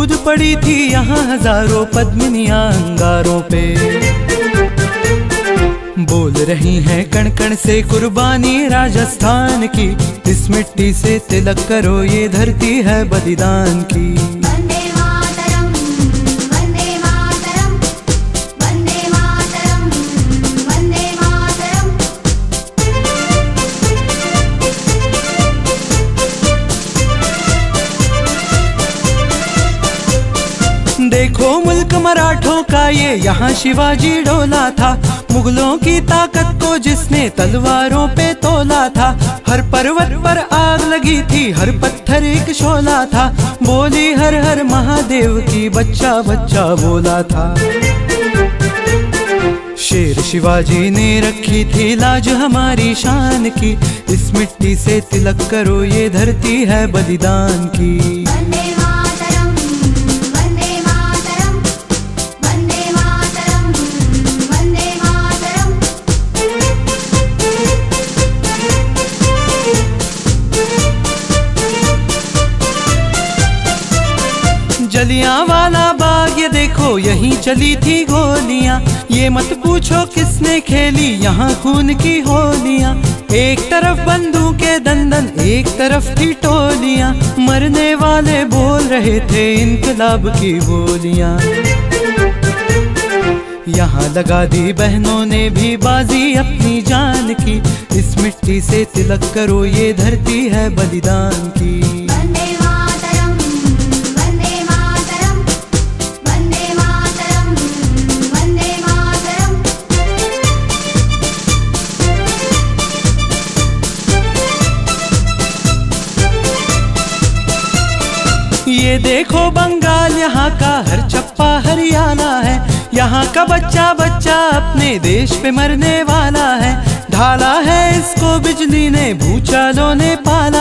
कूद पड़ी थी यहाँ हजारों पद्मिनियां अंगारों पे। बोल रही हैं कण कण से कुर्बानी राजस्थान की, इस मिट्टी से तिलक करो ये धरती है बलिदान की। देखो मुल्क मराठों का ये यहाँ शिवाजी डोला था, मुगलों की ताकत को जिसने तलवारों पे तोला था। हर पर्वत पर आग लगी थी, हर पत्थर एक शोला था, बोली हर हर महादेव की बच्चा बच्चा बोला था। शेर शिवाजी ने रखी थी लाज हमारी शान की, इस मिट्टी से तिलक करो ये धरती है बलिदान की। जलियांवाला बाग ये देखो यहीं चली थी गोलियां, ये मत पूछो किसने खेली यहाँ खून की होलियां। एक तरफ बंदूकें दंदन एक तरफ थी टोलियां, मरने वाले बोल रहे थे इनकलाब की बोलियां। यहाँ लगा दी बहनों ने भी बाजी अपनी जान की, इस मिट्टी से तिलक करो ये धरती है बलिदान की। ये देखो बंगाल यहाँ का हर चप्पा हरियाणा है, यहाँ का बच्चा बच्चा अपने देश पे मरने वाला है। ढाला है इसको बिजली ने भूचालों ने पाला